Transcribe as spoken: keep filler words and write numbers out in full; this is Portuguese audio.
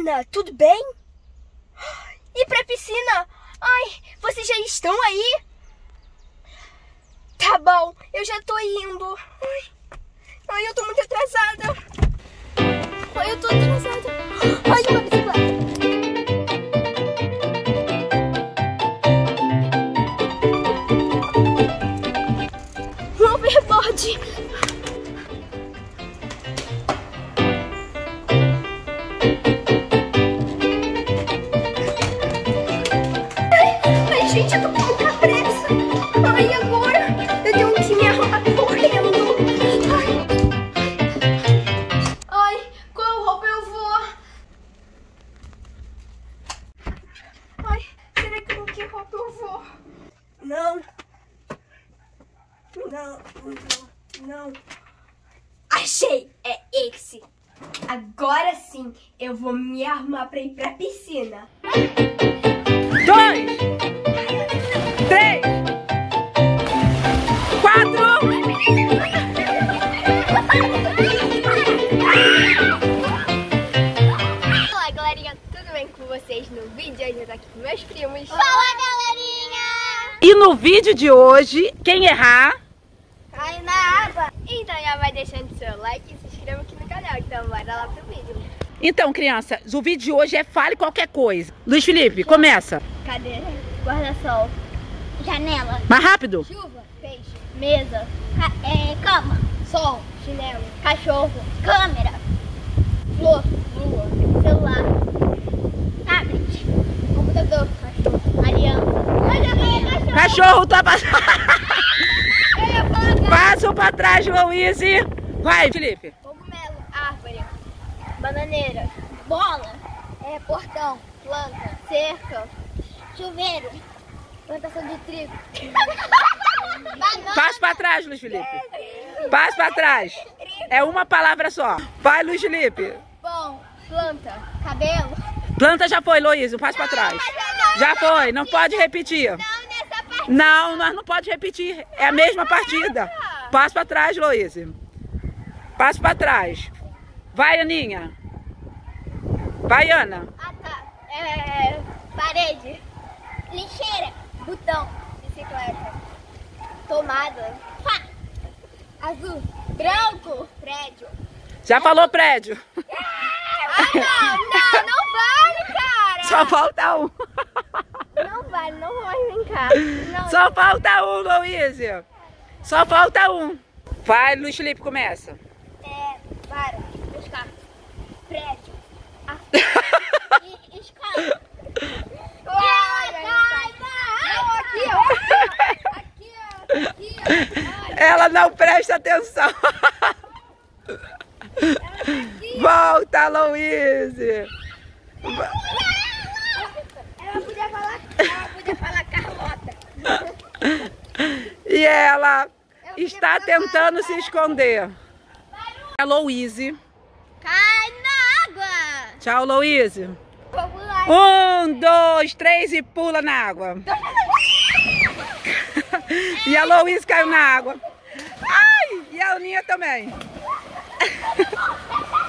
Ana, tudo bem? Ir pra piscina? Ai, vocês já estão aí? Tá bom, eu já tô indo. Ai, ai eu tô muito atrasada. Ai, eu tô atrasada. Ai, uma bicicleta. Um overboard. Ai, gente, eu tô com muita pressa. Ai, agora eu tenho que me arrumar correndo. Ai, ai, qual roupa eu vou? Ai, será que com que roupa eu vou? Não. Não, não, não. Achei! É esse. Agora sim eu vou me arrumar pra ir pra piscina. Dois, três, quatro. Olá, galerinha, tudo bem com vocês? No vídeo hoje eu tô aqui com meus primos. Fala, galerinha! E no vídeo de hoje, quem errar... Cai na água. Então já vai deixando seu like e se inscreva aqui no canal. Então bora lá pro vídeo. Então, crianças, o vídeo de hoje é fale qualquer coisa. Luiz Felipe, começa. Cadeira, guarda-sol, janela, Mais rápido. chuva, peixe, mesa, ca é, cama, sol, chinelo, cachorro, câmera, flor, lua, celular, tablet, computador, cachorro, aliança. Eu já falei cachorro. Cachorro tá passando. Eu ia falar Passa pra trás, Luiz. Vai, Felipe. cogumelo, árvore, bananeira, bola, é, portão, planta, cerca, chuveiro, plantação de trigo. Banana. Passa pra trás, Luiz Felipe. Passa pra trás. É uma palavra só. Vai, Luiz Felipe. Pão, planta, cabelo. Planta já foi, Luiz. Passa pra trás. Já foi. Não pode repetir. Não nessa parte. Não, nós não pode repetir. É a mesma partida. Passa pra trás, Luiz. Passa pra trás. Vai, Aninha. Vai, Ana. Ah, tá. É, parede, lixeira, botão, bicicleta, tomada, pá, azul, branco, prédio. Já falou prédio. Ah, não, não, não vale, cara. Só falta um. Não vale, não vou brincar. Não, Só falta um, Luiz. Só falta um. Vai, Luiz Felipe, começa. É, para, buscar, prédio, a... e, escala. Não, aqui, ó. Aqui, ó. Aqui, ó. Olha, Ela não presta atenção. aqui. Volta, Luiz. Ela podia falar, ela podia falar Carlota. E ela está tentando se esconder. É Louise. Cai na água. Tchau, Louise. Vamos lá. Um, dois, três e pula na água. E a Louise caiu na água. Ai, e a Aninha também.